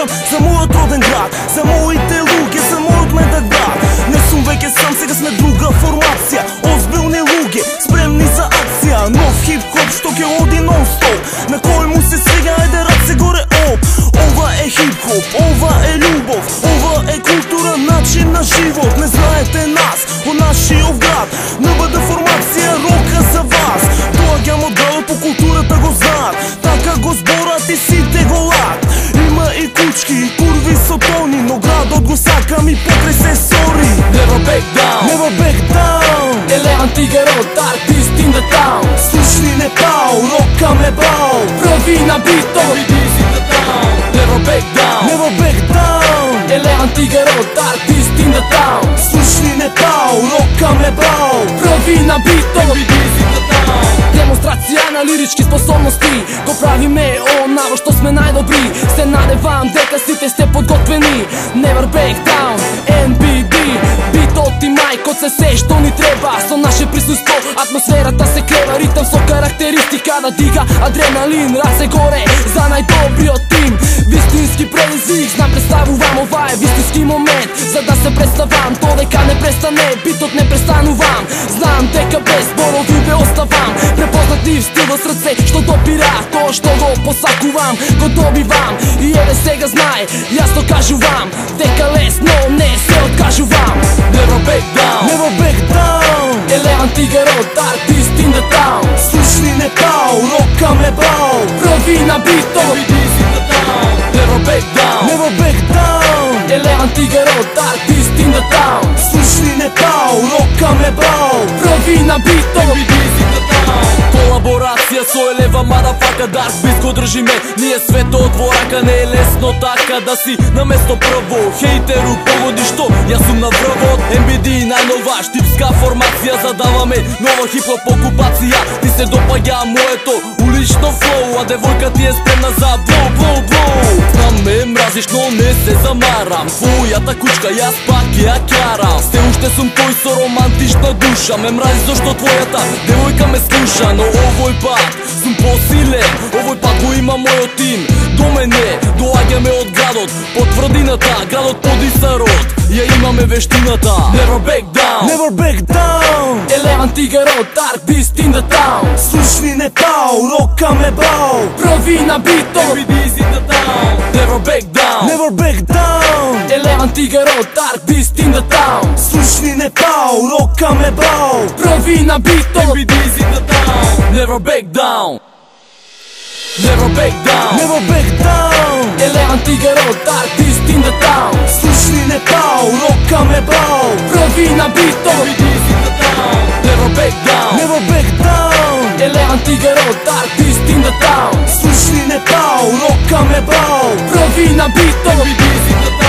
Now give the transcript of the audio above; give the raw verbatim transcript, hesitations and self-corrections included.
pričam za мојот роден град, за моите луѓе, за мојот медак брат. Не сум веќе сам, сега сме друга формација, озбилни луѓе, спремни за акција. Нов хип-хоп што ќе оди нон-стоп, на кој му се свига, ајде раце горе оп. Ова е хип-хоп, ова е љубов, ова е култура, начин на живот. Не знаете нас, во нашиот град, НБД формација, рока за вас. Доаѓам од градот по културата го знаат, така го зборат и сите го лак. Има и кучки, и курви со тони, но градот го сакам и покрај се сори. Never back down, Never back down. Елеван Тигарот, артист in the town. Слушни не пау, рока ме бау. Први на битот, видиш in the town. Never back down, Never back down. Елеван Тигарот, артист in the town. Слушни не пау, рока ме бау. Први на битот, видиш in the town. Демонстрација на лирички способности, го правиме она во што сме најдобри. Се надевам дека сите сте подготвени. Never back down, Н Б Д. Битот и мајкот се се што ни треба. Со наше присуство атмосферата се крева. Ритам со карактеристика да дига адреналин. Раце горе за најдобриот тим. Вистински предизвик, знам представувам, ова е вистински момент. За да се представам, то дека не престане, битот не престанувам. Знам дека без зборови бе оставам. Препознатлив стил во срце, што допира тоа што го посакувам, го добивам. И еве сега знае, јасно кажувам, дека лесно не се откажувам. Never back down, Never back down. Елеван Тигарот, артист in the town. Слушни не пау, рока ме бау. Први на битот, видиш in the town. Never back down, Never back down. Елеван Тигарот, артист in the town. Слушни не пау, рока ме бау. Први на битот, видиш in the town. Колаборација со Елева, мадафака, Дарк Бит го држиме. Ние светот во рака, не е лесно така да си на место прво. Хејтеру погоди што јас сум на врвот. Н Б Д најнова штипска формација, задаваме нова хип-хоп окупација. Ти се допаѓа моето улично флоу, а девојка ти е спремна за блоу, блоу, блоу. Знам ме мразиш, но не се замарам. Твојата кучка јас пак ја карам. Се уште сум тој со романтична душа. Ме мрази зашто твојата девојка ме слуша. Но овој пат сум посилен, овој пат го има мојот тим. До мене доаѓаме од градот, по тврдината, градот подиса род. Ја имаме вештината. Never back down, Never back down. Елеван Тигарот, артист in the town. Слушни не пау, рока ме бау. Први на битот, видиш in the town. Never back down, Never back down. Елеван Тигарот, артист in the town. Слушни не пау, рока ме бау. Први на битот, видиш in the town. Never back down, Never back down, Never back down. Елеван Тигарот, артист in the town. Слушни не пау, рока ме бау. Први на битот, видиш in the town. Never back down, Never back down. Елеван Тигарот, артист in the town. Слушни не пау, рока ме бау. Први на битот, видиш in the town.